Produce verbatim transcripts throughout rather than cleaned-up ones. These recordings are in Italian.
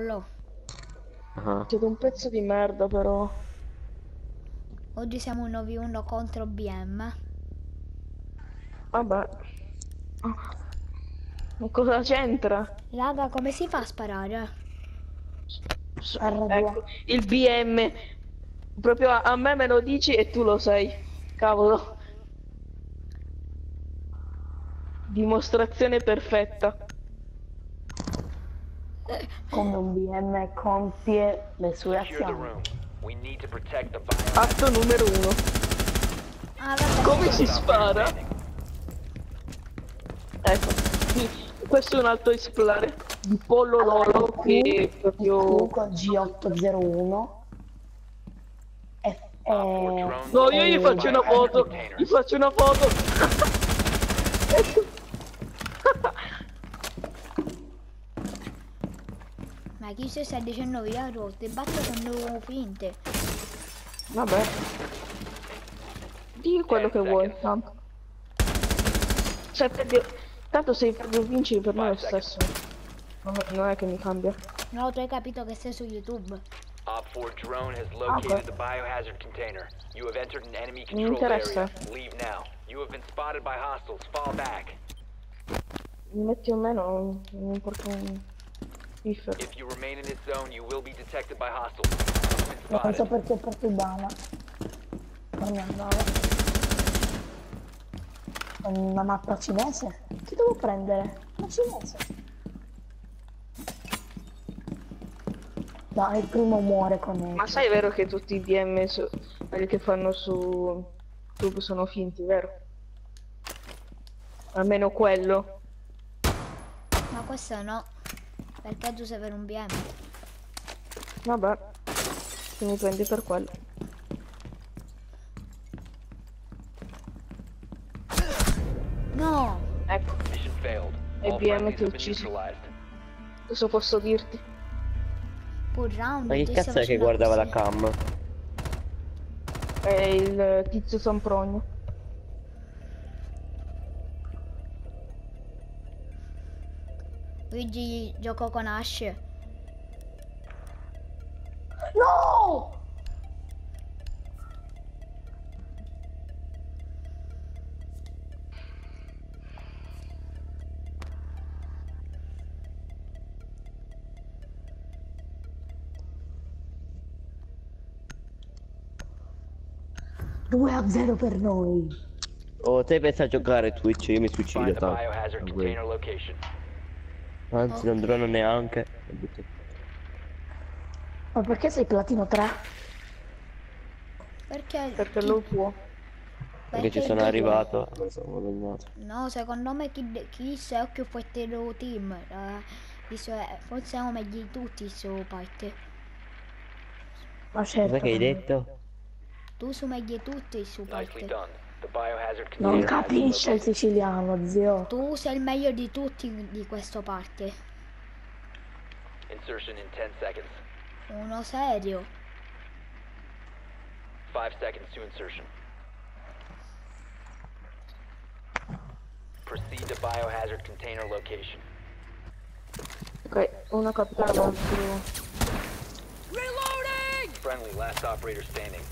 Ah. Siete un pezzo di merda però. Oggi siamo uno vu uno contro B M. Vabbè. Ma cosa c'entra? Raga, come si fa a sparare? S- R due. Ecco, il B M. Proprio a, a me me lo dici e tu lo sai. Cavolo. Dimostrazione perfetta. Come un B M compie le sue Secure the azioni. room. We need to protect the biohazard. Atto numero uno. Ah, vabbè. Come si spara? Ecco. Sì, questo è un altro esplorare di pollo lolo che è proprio... Con G otto zero uno. E, e, No, io gli faccio una foto. Gli faccio una foto. Ma chi si sta dicendo via rotte? Batte sono finte. Vabbè. Di quello che vuoi, tanto. Cioè, per Dio- tanto se proprio vinci per me è lo stesso. Non è, non è che mi cambia. No, tu hai capito che sei su YouTube. Op four drone has located the biohazard container. You have entered an enemy Mi controlled interessa. area. Leave now. You have been spotted by hostiles. Fall back. Mi metti o meno, non mi importa un piffer. If you remain in this zone, you will be detected by hostiles. You've been non so spotted. perché Portobana non mi andava. Una mappa cinese? Che devo prendere? Una cinese? Dai, il primo muore con me. Ma sai vero che tutti i D M su, quelli che fanno su YouTube sono finti, vero? Almeno quello. Ma questo no. Perché tu sei per un B M? Vabbè. Se mi prendi per quello. No! Ecco, Mission failed. E All B M friendlies ti ha have been ucciso. neutralized. Cosa posso dirti? Pur round. Ma che ti cazzo sta è che facendo guardava la così. cam? È il tizio Sampronio. Luigi giocò con Ash. No! due a zero per noi. Oh, te pensa a giocare Twitch, io mi suicido Find the tanto. biohazard container location. Anzi, non drono neanche. Ma perché sei platino tre? Perché? Perché chi- lo può. Perché ci perché sono chi- arrivato. Non sono guadagnato. No, secondo me chi, chi sei è più forte del team. Eh, visto che forse siamo meglio di tutti su parte. Ma certo. Cos'è che hai che no. detto? Tu su meglio di tutti su Nicely parte. done. The biohazard Non container has been capisce il located. siciliano, zio. Tu sei il meglio di tutti di questo parte. Insertion in ten seconds. Uno serio. Five seconds to insertion. Proceed to biohazard container location. Ok, una capitana più. Friendly, last operator standing.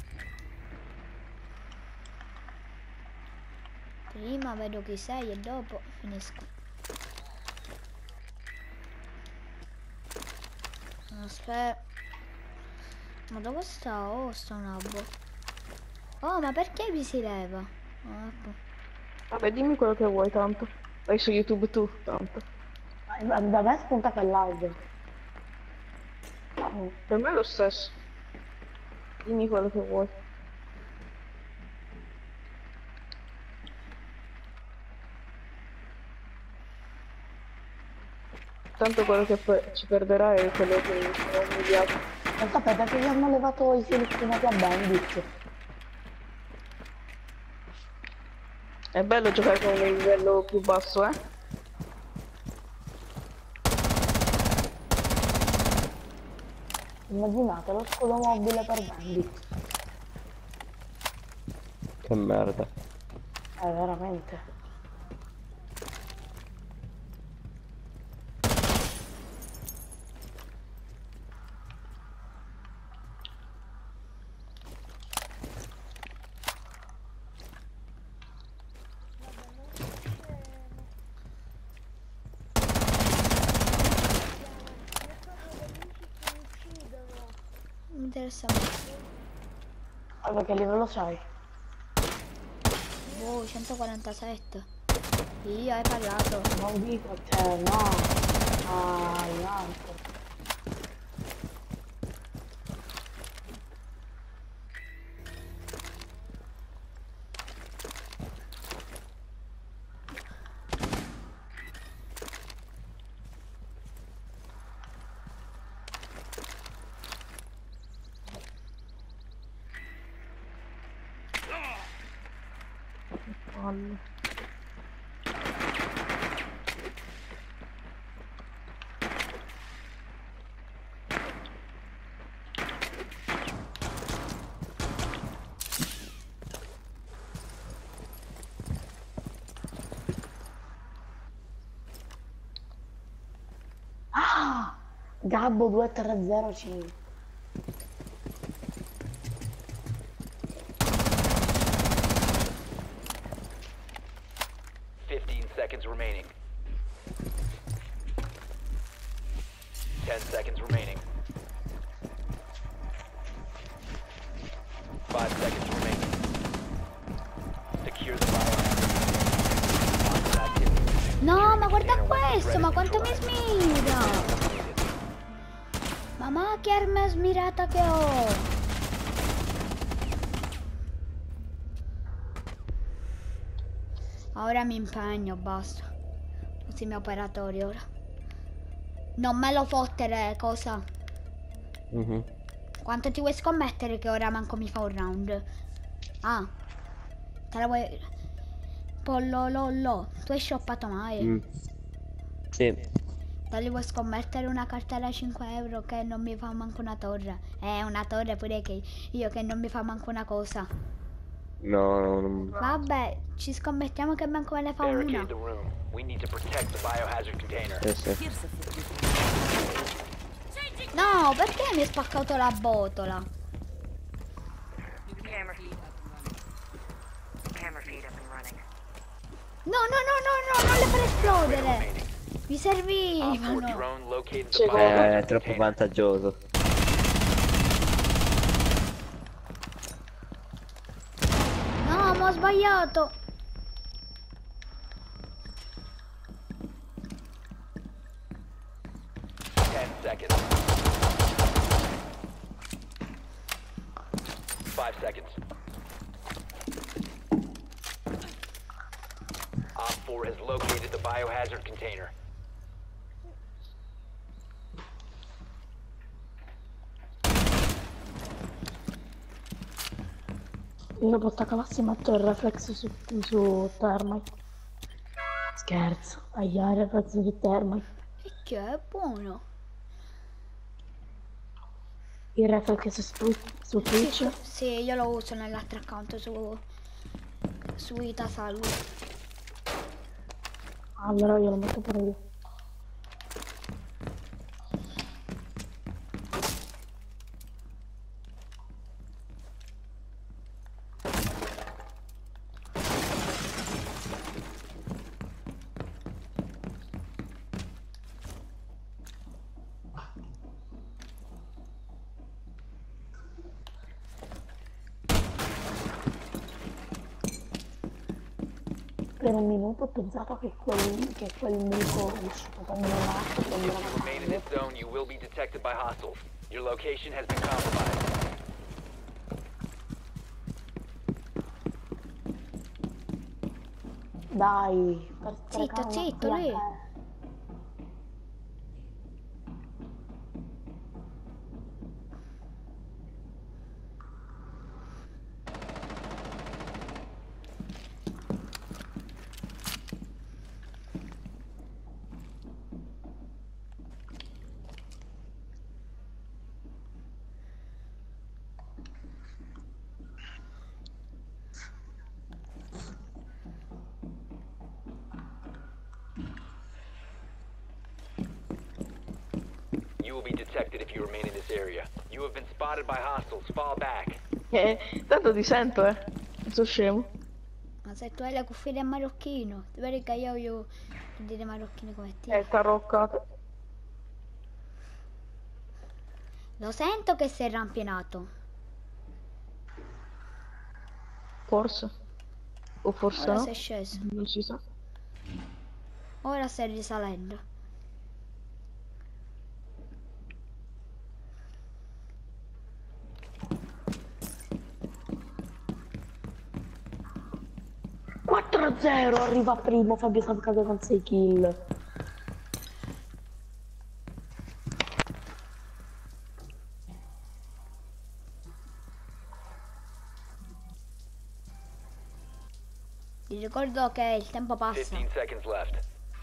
Prima vedo chi sei e dopo finisco. Aspetta. Ma dove sta? Oh, sta un abbo. Oh, ma perché mi si leva? Ah, ecco. Vabbè, dimmi quello che vuoi tanto. Vai su YouTube tu, tanto. Ma da me spunta quell'albero. Per me è lo stesso. Dimmi quello che vuoi. Tanto quello che poi ci perderà è quello che ho inviato. Ma sapete perché gli hanno levato i selezionati a Bandit? È bello giocare con un livello più basso, eh? Immaginate lo scudo mobile per Bandit. Che merda. Eh, veramente. interessa molto. Guarda che livello sei. Oh, centoquarantasette. Io hai parlato. Non dico a te, no. Ah, gli altri. Palle. Ah! Gabbo due tre zero cinque. fifteen seconds remaining. ten seconds remaining. five seconds remaining. Secure the biohazard. Activity. No, ma guarda Container once questo, ma threat is quanto mi neutralized. smira! Mamma che arma smirata che ho! Ora mi impegno, basta. Usi i miei operatori ora. Non me lo fottere, cosa? Mhm. Quanto ti vuoi scommettere che ora manco mi fa un round? Ah, te la vuoi... Pollo lollo, tu hai shoppato mai? Mm. Sì. Te li vuoi scommettere una cartella a cinque euro che non mi fa manco una torre? Eh, una torre pure che io che non mi fa manco una cosa. No, no, non... Vabbè, ci scommettiamo che manco me ne fa Barricade una. the room. We need to protect the biohazard container. Sì, sì. No, perché mi hai spaccato la botola? Camera feed up and running. Camera feed up and running. No, no, no, no, no, non le fare esplodere. Remaining. Mi Op four servivano. drone located the Sì, Eh, biohazard è troppo container. vantaggioso. No, ma ho sbagliato. ten seconds. five seconds. Op four has located the biohazard container. Io dopo sta cavassi metto il reflex su, su Thermite. Scherzo. Aia, il reflex su Thermite. E che è buono. Il reflex su, su Twitch. Sì, io lo uso nell'altro account su su Itasalvo. Allora io lo metto pure io. Per un minuto ho pensato che quel, che quel nemico uscito da me là, If you remain in this zone, you will be detected by hostiles. Your location has been compromised. Dai, per Zitto, sprecare una zitto, fila lì. a You will be detected if you remain in this area. You have been spotted by hostiles. Fall back. Eh, tanto ti sento, eh. Non sono scemo. Ma se tu hai le cuffie del marocchino, ti vedi che io voglio dire marocchini come te. Eh, taroccato. Lo sento che sei rampinato. Forse. O forse Ora no. sei sceso. Non si sa. Ora stai risalendo. quattro a zero, arriva primo Fabio Salcato con sei kill. Ti ricordo che il tempo passa. fifteen seconds left.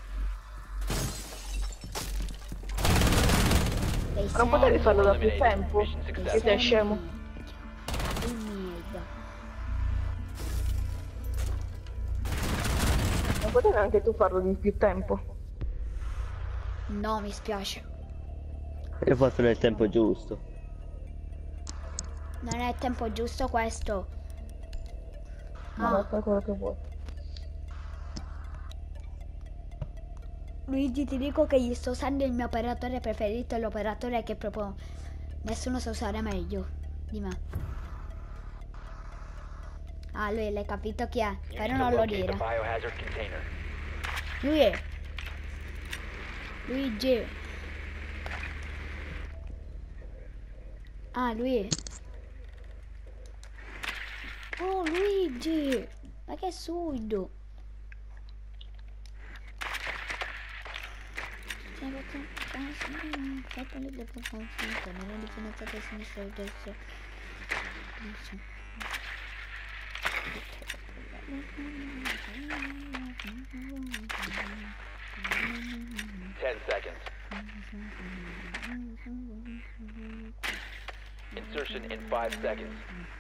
Dei Ma non potevi sei. farlo da più Eliminated. tempo? Mission Che successful. sei scemo? Il mid. Non potevi anche tu farlo di più tempo? No, mi spiace. Io ho fatto nel tempo giusto. Non è il tempo giusto questo. Ma Ah, fai quello che vuoi. Luigi, ti dico che gli sto usando il mio operatore preferito, l'operatore che proprio nessuno sa usare meglio di me. Ah, lui l'hai capito chi è, You però need to non lo locate the dire. biohazard container. Lui è. Luigi. Ah, lui è. Oh, Luigi! Ma che surdo! Ten seconds. Insertion in five seconds.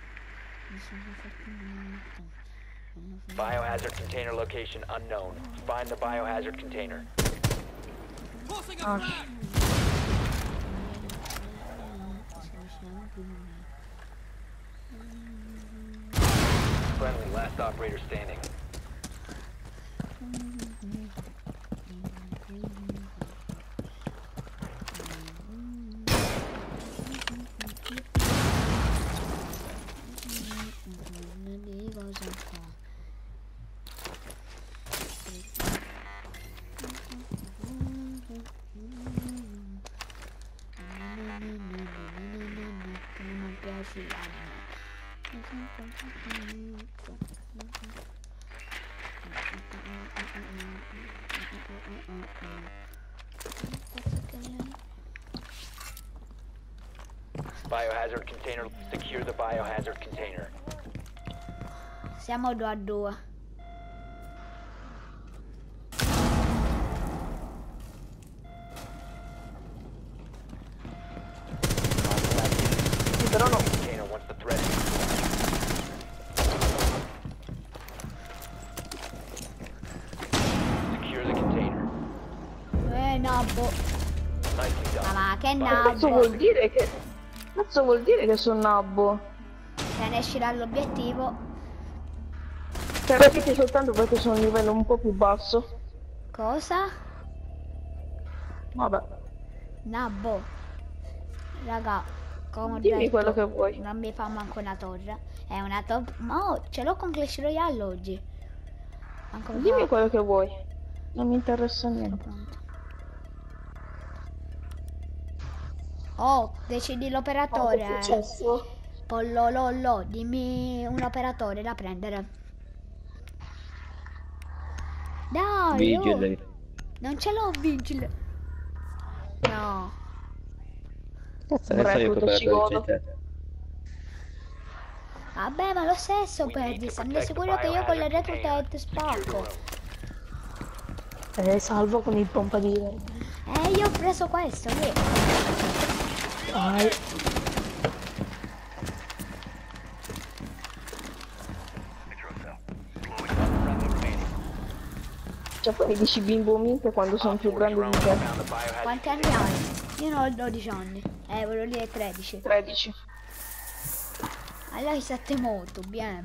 Biohazard container location unknown. Find the biohazard container. Ah, Friendly, last operator standing. Non piace Biohazard container. Secure the biohazard container. Siamo due a due. sì, però no. Container once the threat is secure the container. Eh, nabbo. Nicely done. Ma va, che Cazzo nabbo. vuol dire che... Cazzo vuol dire che sono nabbo? Se ne esci dall'obiettivo. Cioè, capite soltanto perché sono a un livello un po' più basso. Cosa? Vabbè. Nabbo. Raga, come ho Dimmi detto, quello che vuoi. non mi fa manco una torre. È una top. Ma oh, ce l'ho con Clash Royale oggi. Manco mi Dimmi fa- quello che vuoi. Non mi interessa niente. Pronto. Oh, decidi l'operatore. Che è eh. successo? Pollo lollo, dimmi un operatore da prendere. Dai, oh. Vigile. Non ce l'ho Vigile. No. Cazzo ne so io che Recluto, ci operatori godo. c'è te. Vabbè, ma lo stesso We need perdi. to Sono protect sicuro the che io con le biohazard reclute container. ti Secure the spacco. room. Eh, salvo con il pompadino. Eh, io ho preso questo, lì. Vai. Cioè poi mi dici bimbo minchia quando sono più grande di te. Found the biohazard Quanti anni hai? Io ne ho dodici anni. Eh, volevo dire tredici. tredici. Allora hai sette molto, bien.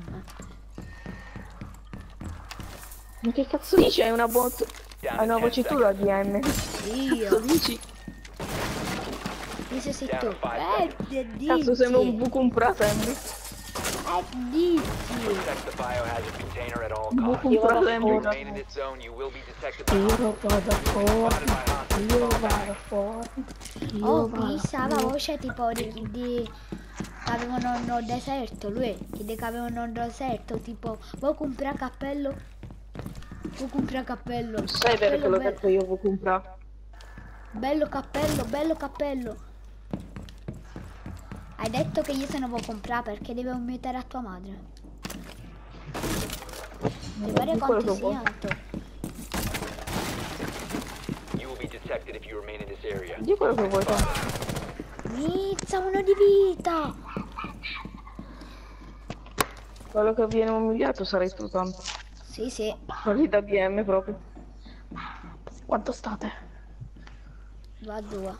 Ma che cazzo dici? Hai una bot... down Hai to una ten voce tu da seconds. D M. Cazzo Io. dici? Questo sei Down tu. to five Eh, seconds. Cazzo, sembra un dici. buco un presente. Eh, dici. Protect the biohazard container at all Buco costs. un Io vado If you presente. fuori. remain in this zone, you will be detected by Io hostiles. vado fuori. Spotted by hostiles. Io Fall vado back. fuori. Io Oh, vado chissà la fuori. voce tipo di chi di... avevano un deserto, lui. Chi di che avevano un deserto, tipo, vuoi comprare cappello? Vuoi comprare cappello? Sai perché Cappello l'ho bello. detto io, vuoi comprare? Bello cappello, bello cappello. Hai detto che io se ne vuoi comprare perché devo mutare a tua madre. Ti pare di quello quanto che vuoi. sia alto? You will be detected if you remain in this area. Di quello che vuoi fare. Mizza, uno di vita! Quello che viene umiliato sarei tu tanto. Sì, sì. Quelli da B M proprio. Quanto state? Va a due.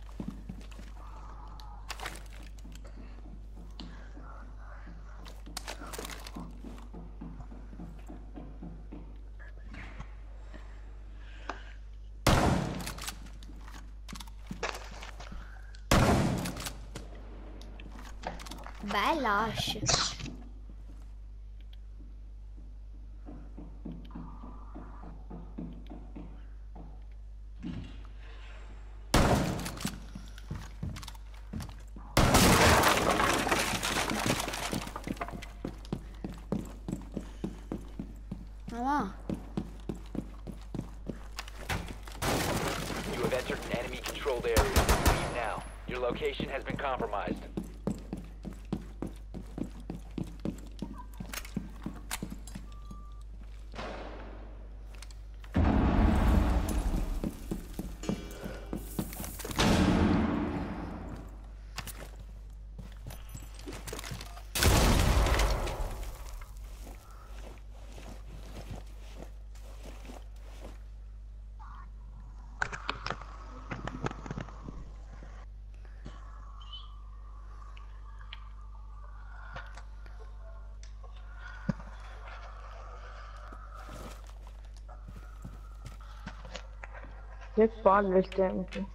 Bella Ash. Mamma, You have entered an enemy controlled area. Leave now. Your location has been compromised. Che palle il tempo.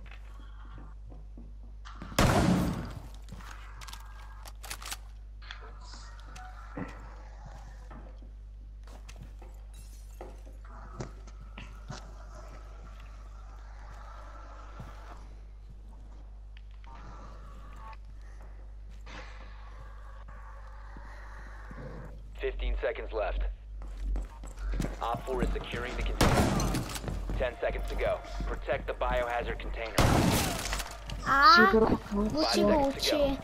Fifteen seconds left. Op four is securing the container. Ten seconds to go. Protect the biohazard container. ah, però bucci bucci.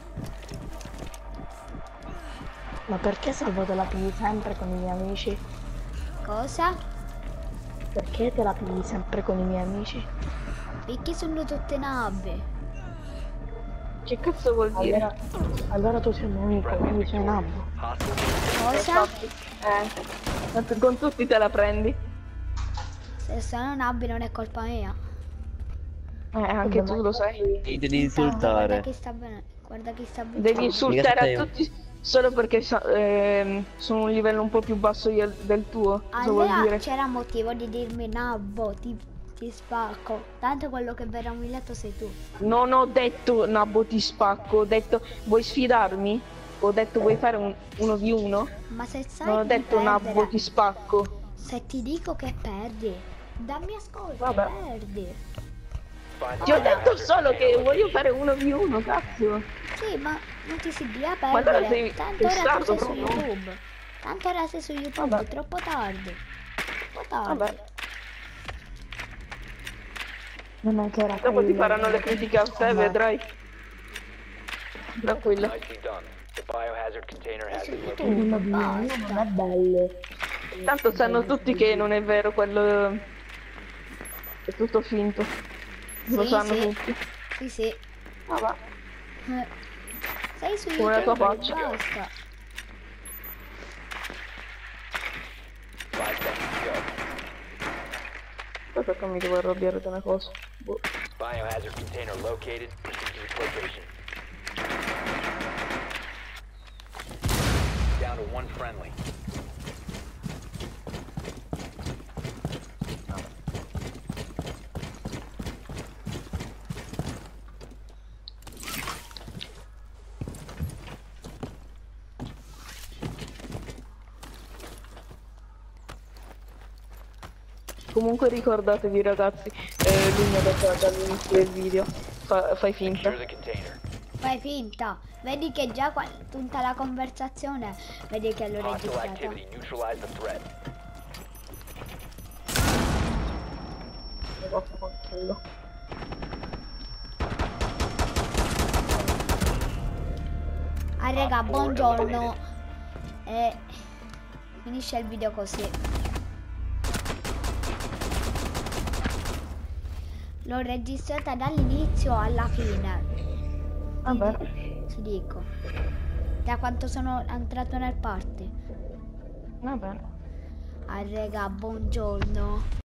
Ma perché Salvo te la pigli sempre con i miei amici? Cosa? Perché te la pigli sempre con i miei amici? Perché sono tutte nabbe. che cazzo vuol dire? Allora, allora tu sei un mio amico, quindi sei un abbo. Hostile. Cosa? Eh, tanto con tutti te la prendi. Se sono nabbe non è colpa mia. Eh, anche tu lo sai. Mi devi Intanto guarda insultare. chi sta bene. Guarda chi sta bene. Devi insultare sei a un- tutti solo perché sa- ehm, sono un livello un po' più basso io- del tuo. Cosa vuol Allora dire? c'era motivo di dirmi nabbo, ti, ti spacco. Tanto quello che verrà umiliato sei tu. Non ho detto Nabbo ti spacco, ho detto vuoi sfidarmi? Ho detto vuoi fare un uno v uno? Ma se sai Non ho di detto Nabbo perdere, ti spacco. se ti dico che perdi, dammi ascolto, Vabbè. perdi. Find the Ti ho detto biohazard solo container che voglio location. fare uno v uno, cazzo. Sì, ma non ti si dia Ma allora perdere. sei Tanto ora tu fissato sei su proprio. YouTube. Tanto ora sei su YouTube, Vabbè. troppo tardi. Troppo tardi. Vabbè, Non è che era dopo ti quello. faranno le critiche a te, vedrai. Tranquillo. Nicely done. The biohazard container has Su been located. YouTube, Non è basta. bello. Tanto sanno tutti che non è vero quello. È tutto finto. Lo Sì, sanno sì. tutti. Sì, sì. Vabbè. Eh. Sei su Come la tua YouTube, faccia. basta. Five seconds to go. Poi perché mi devo arrabbiare da una cosa? Boh. Biohazard container located. Proceed to its location. Down to one friendly. Comunque ricordatevi ragazzi, eh, lui mi ha detto dall'inizio del video, fa- fai finta. Secure the container. Fai finta. Vedi che già qua tutta la conversazione, vedi che l'ho Hostile registrata. activity. Neutralize the threat. Vaffanculo. Ah raga, buongiorno. E finisce il video così. L'ho registrata dall'inizio alla fine. Vabbè. Ti dico. Da quanto sono entrato nel party. Vabbè. Ah raga, buongiorno.